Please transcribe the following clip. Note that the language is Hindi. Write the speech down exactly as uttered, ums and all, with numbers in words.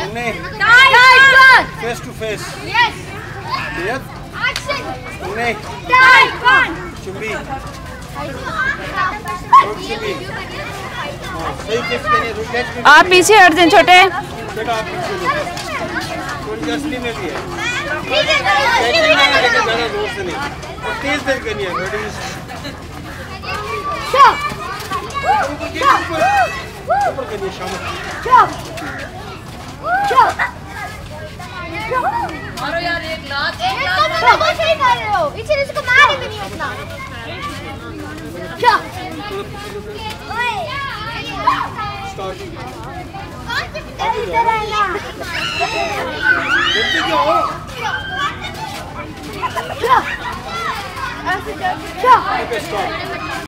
नहीं फेस टू फेस नहीं चुम्बी चुम्बी सही किस के लिए रुक गए आप पीछे हट जाएं छोटे। बेटा आप पीछे थोड़ी असली में भी है लेकिन ज़्यादा जोर से नहीं और तेज तेज करनी है रेडी ऊपर करनी है शामत मारो यार एक लाख एक लाख तो सही कर रहे हो इसे इसको मार भी नहीं उतना स्टार्ट इधर आना देखते क्या हो ऐसे जा ओके स्टॉप